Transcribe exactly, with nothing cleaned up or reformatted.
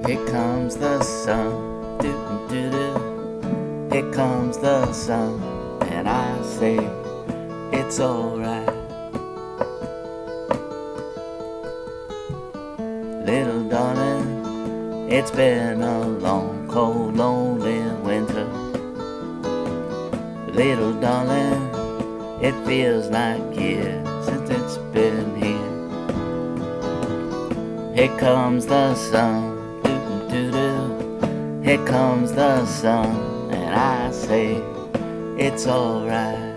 Here comes the sun, doo doo doo. Here comes the sun, and I say it's alright. Little darling, it's been a long, cold, lonely winter. Little darling, it feels like years since it's been here. Here comes the sun, doo doo doo. Here comes the sun, and I say it's alright.